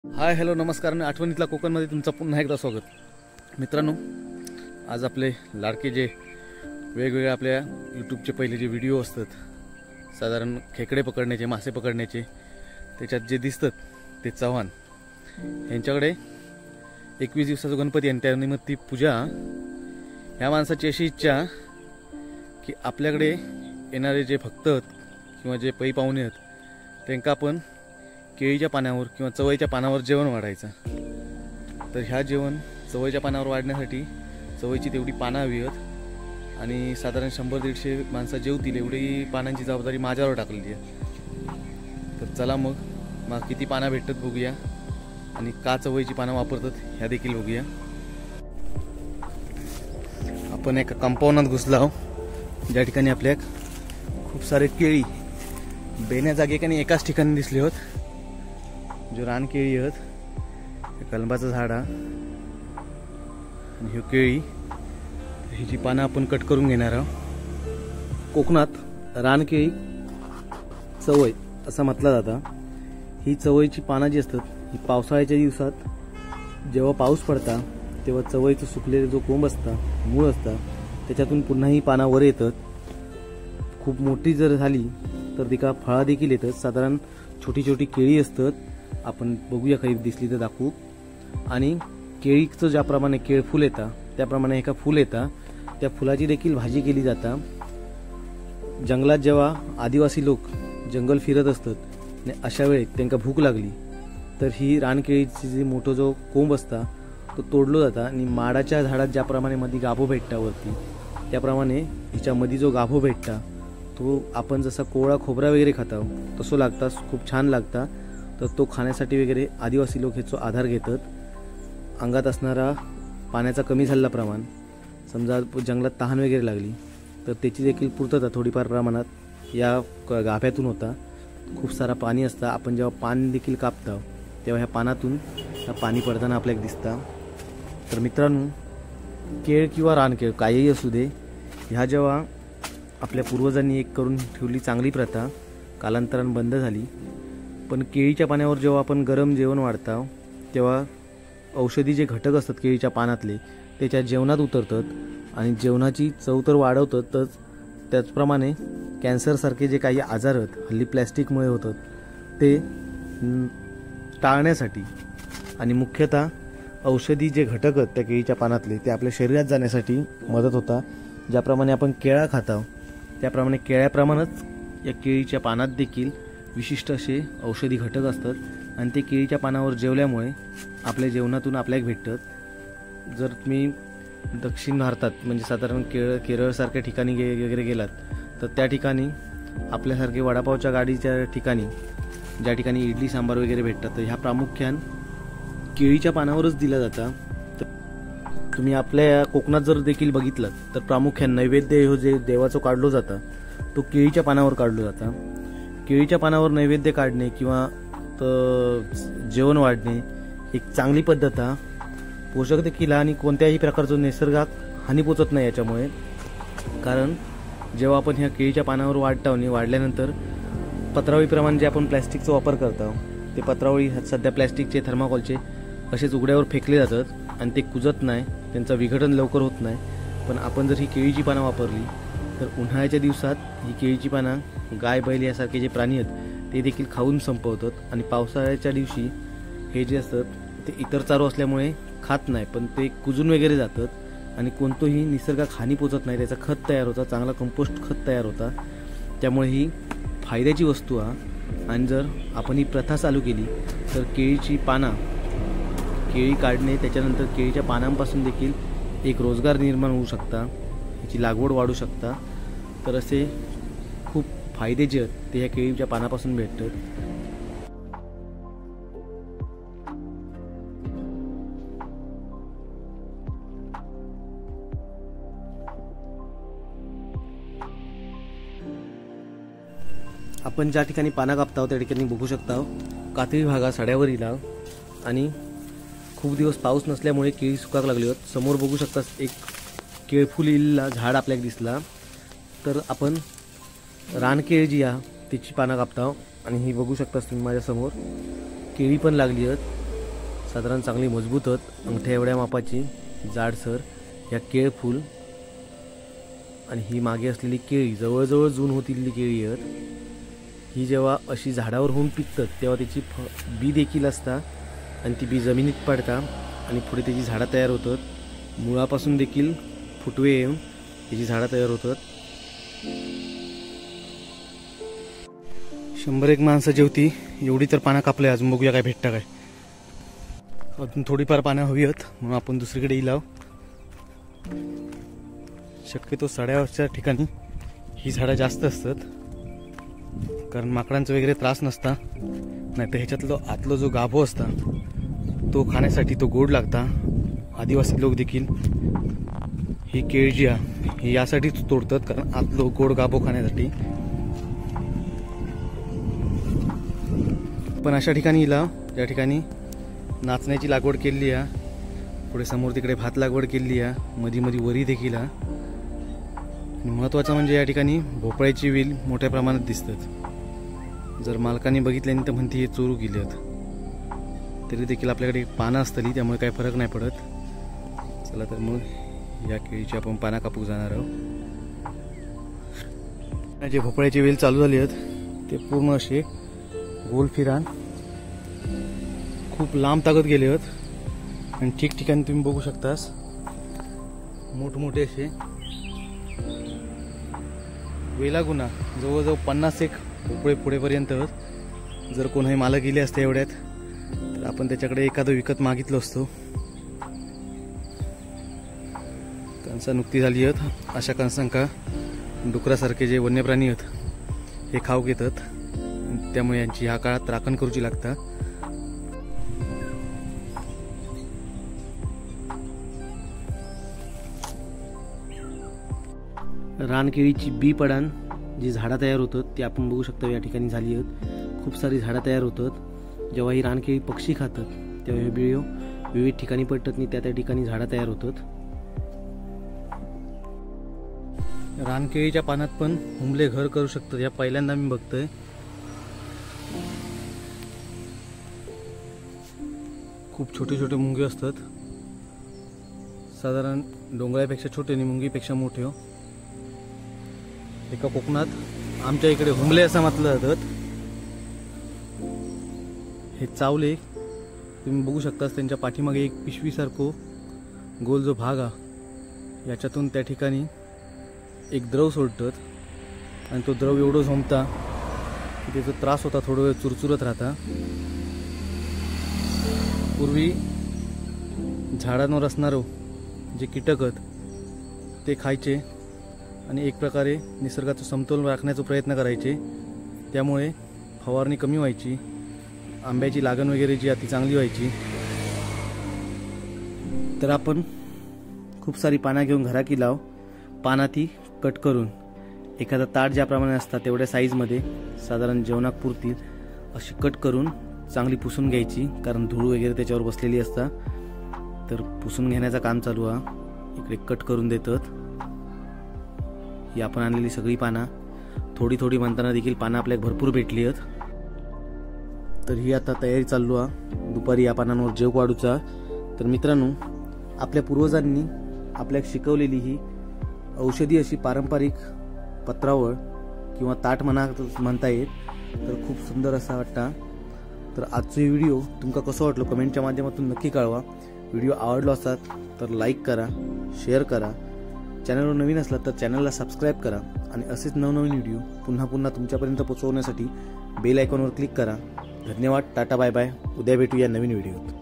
Hi hello नमस्कार मी आठवणीतला कोकणमध्ये तुमचं पुन्हा एकदा स्वागत। मित्रांनो, आज आपले लाडके जे वेगवेगळे आपल्या यूट्यूबचे पहिले जे व्हिडिओ असतात साधारण खेकडे पकडण्याचे, मासे पकडण्याचे, त्याच्यात जे दिसतात ते चव्हाण यांच्याकडे 21 दिवसाचा गणपती आणि त्यानिमित्त ती पूजा। ह्या माणसाची अशी इच्छा की आपल्याकडे येणारे जे भक्त किंवा जे पै पाहुणे आहेत त्यांना आपण केळीच्या पानावर किंवा चवईच्या पानावर जेवण वाढायचं। तर ह्या जेवण चवईच्या पानावर वाढण्यासाठी चवईची तेवढी पानं हवी आहेत आणि साधारण 100-150 माणसं जेवतील एवढी पानांची जबाबदारी माझ्यावर टाकलेली आहे। तर चला मग किती पानं भेटतात बघूया आणि का चवईची पानं वापरतात ह्या देखील बघूया। आपण एका कंपाऊंडात घुसलो आहोत ज्या ठिकाणी आपल्या खूप सारे केळी बेण्या जागेकानी एकाच ठिकाणी दिसले होत। जो रान केळी आहेत कलंबाचं झाड आणि ही केळी हिची पानं आपण कट करून घेणार आहोत। कोकणात रान केळी चवई असं म्हटलं जातं। ही चवईची पानं जी असतात ही पावसाळ्याच्या दिवसात जेव्हा पाऊस पडता तेव्हा चवईचं सुकलेलं जो कोंब असता, मूळ असतं, त्याच्यातून पुन्हा ही पानं वर येतात। खूप मोठी जर झाली तर तिका फळा देखील येतात। साधारण छोटी छोटी केळी असतात, आपण बघूया काही दिसली तर दाखवू। आणि केळीचं ज्याप्रमाणे केळफूल येतं त्याप्रमाणे एका फूल येतं, त्या फुलाची देखील भाजी केली जाता। जंगलात जेव्हा आदिवासी लोक जंगल फिरत असतात आणि अशा वेळी त्यांना भूक लागली तर ही रानकेळीची जी मोठं जो कोंब असता तो तोडलो जाता आणि माडाच्या झाडात ज्याप्रमाणे मध्ये गाभो भेटता वरती त्याप्रमाणे हिच्यामध्ये जो गाभो भेटता तो आपण जसा कोवळा खोबरा वगैरे खातो तसं लागता, खूप छान लागता। तर तो खाण्यासाठी वगैरे आदिवासी लोक ह्याचा आधार घेतात। अंगात असणारा पाण्याचा कमी झालेला प्रमाण, समजा जंगलात तहान वगैरे लागली तर त्याची देखील पूर्तता थोडीफार प्रमाणात या गाभ्यातून होता। खूप सारा पाणी असतं, आपण जेव्हा पान देखील कापतो तेव्हा ह्या पानातून पाणी पडताना आपल्याला दिसतं। तर मित्रांनो, केळ किंवा रानकेळ काहीही असू दे, ह्या जेव्हा आपल्या पूर्वजांनी एक करून ठेवली चांगली प्रथा कालांतराने बंद झाली, पण केळीच्या पाण्यावर जेव्हा आपण गरम जेवण वाढतो तेव्हा औषधी जे घटक असतात केळीच्या पानातले त्याच्या जेवणात उतरतात आणि जेवणाची चव तर वाढवतातच, त्याचप्रमाणे कॅन्सरसारखे जे काही आजार आहेत हल्ली प्लॅस्टिकमुळे होतात ते टाळण्यासाठी आणि मुख्यतः औषधी जे घटक आहेत त्या केळीच्या पानातले ते आपल्या शरीरात जाण्यासाठी मदत होता। ज्याप्रमाणे आपण केळा खातो त्याप्रमाणे केळ्याप्रमाणेच या केळीच्या पानात देखील विशिष्ट असे औषधी घटक असतात आणि ते केळीच्या पानावर जेवल्यामुळे आपल्या जेवणातून आपल्याला भेटतात। जर तुम्ही दक्षिण भारतात म्हणजे साधारण केरळसारख्या ठिकाणी वगैरे गेलात तर त्या ठिकाणी आपल्यासारखे वडापावच्या गाडीच्या ठिकाणी ज्या ठिकाणी इडली सांबार वगैरे भेटतात तर ह्या प्रामुख्यान केळीच्या पानावरच दिला जाता। तर तुम्ही आपल्या कोकणात जर देखील बघितलं तर प्रामुख्याने नैवेद्य हो जे देवाचं काढलो जातं तो केळीच्या पानावर काढलो जाता। केळीच्या पानावर नैवेद्य काढणे किंवा जेवण वाढणे एक चांगली पद्धत आहे। पोषक देखील आणि कोणत्याही प्रकारचं निसर्गात हानी पोचत नाही याच्यामुळे। कारण जेव्हा आपण ह्या केळीच्या पानावर वाढतो आणि वाढल्यानंतर पत्रावळीप्रमाणे जे आपण प्लॅस्टिकचा वापर करतो ते पत्रावळी सध्या प्लॅस्टिकचे थर्माकोलचे असेच उघड्यावर फेकले जातात आणि ते कुजत नाही, त्यांचं विघटन लवकर होत नाही। पण आपण जर ही केळीची पानं वापरली तर उन्हाळ्याच्या दिवसात ही केळीची पानं गाय बैल यासारखे जे प्राणी आहेत ते देखील खाऊन संपवतात आणि पावसाळ्याच्या दिवशी हे जे असतात ते इतर चारू असल्यामुळे खात नाही पण ते कुजून वगैरे जातात आणि कोणतंही निसर्गात हानी पोचत नाही, त्याचा खत तयार होता, चांगला कंपोस्ट खत तयार होता। त्यामुळे ही फायद्याची वस्तू आहे आणि जर आपण ही प्रथा चालू केली तर केळीची पानं केळी काढणे त्याच्यानंतर केळीच्या पानांपासून देखील एक रोजगार निर्माण होऊ शकता, याची लागवड वाढू शकता। तर असे खूप फायदे जे आहेत ते ह्या केळीच्या पानापासून भेटतात। आपण ज्या ठिकाणी पानं कापतो त्या ठिकाणी बघू शकता कातळी भागा साड्यावर इला आणि खूप दिवस पाऊस नसल्यामुळे केळी सुकाक लागली होत। समोर बघू शकता एक केळफूल इल्ला झाड आपल्याला दिसला। तर आपण रानकेळी जी आहे तिची पानं कापतो आणि ही बघू शकता तुम्ही माझ्या समोर केळी पण लागली आहेत। साधारण चांगली मजबूत आहेत, अंगठ्या एवढ्या मापाची जाडसर या केळ फूल आणि ही मागे असलेली केळी जवळजवळ जून होतील केळी आहेत. ही जेव्हा अशी झाडावर होऊन पिकतात तेव्हा त्याची बी देखील असतात आणि ती बी जमिनीत पडतात आणि पुढे त्याची झाडं तयार होतात. मुळापासून देखील फुटवे येऊन त्याची झाडं तयार होतात. 100-1 माणसाची होती एवढी तर पानं कापले. अजून बघूया काय भेटतं काय. अजून थोडीफार पानं हवी आहेत म्हणून आपण दुसरीकडे येईल. शक्यतो सड्यावरच्या ठिकाणी ही झाडं जास्त असतात कारण माकडांचा वगैरे त्रास नसता. नाही तर ह्याच्यातलं आतलं जो गाभो असता तो खाण्यासाठी तो गोड लागता. आदिवासी लोक देखील ही केळ जी आहे ही यासाठीच तोडतात कारण आतलं गोड गाभो खाण्यासाठी. पण अशा ठिकाणी इला ज्या ठिकाणी नाचण्याची लागवड केलेली आहे, पुढे समोर तिकडे भात लागवड केलेली आहे, मध्ये मध्ये वरी देखील आहे. महत्त्वाचं म्हणजे या ठिकाणी भोपळ्याची वेल मोठ्या प्रमाणात दिसतात. जर मालकाने बघितल्याने तर म्हणते हे चोरू गेले आहेत, तरी देखील आपल्याकडे पानं असतली त्यामुळे काही फरक नाही पडत. चला तर मग या केळीची आपण पानं कापू जाणार आहोत. जे भोपळ्याची वेल चालू झाली आहेत ते पूर्ण असे गोल फिरान खूप लांब ताकद गेले आहेत आणि ठिकठिकाणी तुम्ही बघू शकतास मोठमोठे असे वेलागुना जवळजवळ 50-1 भोपळे पुढेपर्यंत. जर कोणी मालक गेले असते एवढ्यात तर आपण त्याच्याकडे एखादं विकत मागितलं असतो. कणसं नुकती झाली आहेत. अशा कणसांका डुकरासारखे जे वन्य प्राणी आहेत हे खाऊ घेतात, त्यामुळे यांची ह्या काळात राखण करूची लागता. रानकेळीची बी पडान जी झाडं तयार होतात ते आपण बघू शकतो या ठिकाणी झाली आहेत. खूप सारी झाडं तयार होतात. जेव्हा ही रानकेळी पक्षी खातात तेव्हा हे बिळ विविध ठिकाणी पडतात आणि त्या ठिकाणी झाडं तयार होतात. रानकेळीच्या पानात पण हुंबले घर करू शकतात. या पहिल्यांदा मी बघतोय. खूप छोटे छोटे मुंगे असतात, साधारण डोंगरापेक्षा छोटे आणि मुंगीपेक्षा मोठे. एका कोकणात आमच्या इकडे हुंबले असं म्हटलं जातात. हे चावले तुम्ही बघू शकताच. त्यांच्या पाठीमागे एक पिशवीसारखो गोल जो भाग आहे याच्यातून त्या ठिकाणी एक द्रव सोडतात आणि तो द्रव एवढं झोंबता की त्याचा त्रास होता, थोडं वेळ चुरचुरत राहता. पूर्वी झाडांवर असणारं जे कीटक आहेत ते खायचे आणि एक प्रकारे निसर्गाचा समतोल राखण्याचा प्रयत्न करायचे. त्यामुळे फवारणी कमी व्हायची, आंब्याची लागण वगैरे जी आहे ती चांगली व्हायची. तर आपण खूप सारी पानं घेऊन घरा की लाव. पानं ती कट करून एखादा ताट ज्याप्रमाणे असतात तेवढ्या साईजमध्ये साधारण जेवणाक पुरतील अशी कट करून चांगली पुसून घ्यायची, कारण धूळ वगैरे त्याच्यावर बसलेली असता. तर पुसून घेण्याचं काम चालू आहे. इकडे कट करून देतात. ही आपण आणलेली सगळी पानं थोडी थोडी म्हणताना देखील पानं आपल्याला भरपूर भेटली आहेत. तर ही आता तयारी चालू आहे दुपारी या पानांवर जेव वाढूचा. तर मित्रांनो, आपल्या पूर्वजांनी आपल्याला शिकवलेली ही औषधी अशी पारंपरिक पत्रावळ किंवा ताट म्हणता येईल. तर खूप सुंदर असा वाटता. तर आजचा व्हिडिओ तुमका कसं वाटलं कमेंटच्या माध्यमातून नक्की कळवा. व्हिडिओ आवडला असतात तर लाईक करा, शेअर करा. चॅनलवर नवीन असला तर चॅनलला सबस्क्राईब करा आणि असेच नवनवीन व्हिडिओ पुन्हा पुन्हा तुमच्यापर्यंत पोहोचवण्यासाठी बेल आयकॉनवर क्लिक करा. धन्यवाद. Tata bye bye. उद्या भेटूया नवीन व्हिडिओत.